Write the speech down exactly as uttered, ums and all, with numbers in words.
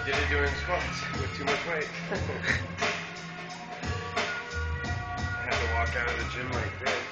did it during squats with too much weight. I had to walk out of the gym like this.